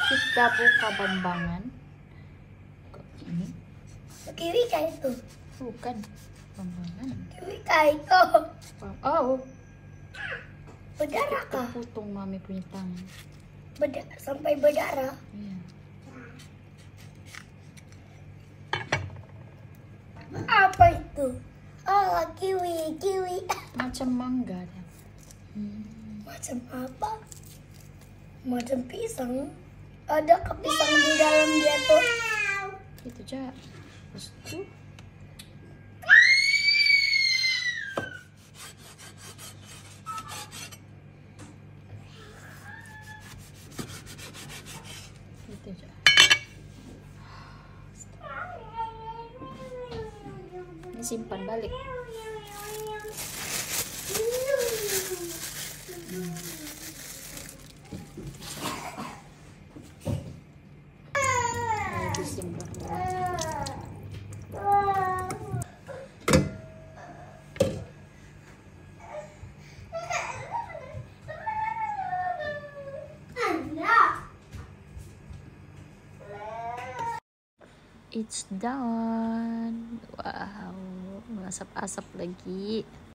Kita buka Bambangan. Ini Kiwi kayak itu. bukan Bambangan. Kiwi kayak itu. Oh, Berdarah kah? terputung mami punya tangan. Sampai berdarah. Iya. Apa itu? Oh, kiwi. Macam mangga dah. Macam apa? Macam pisang. Ada pisang di dalam dia tuh. Itu aja. Terus tuh. Itu aja. Ini simpan balik. Disimpan. It's done. Wow, asap-asap lagi.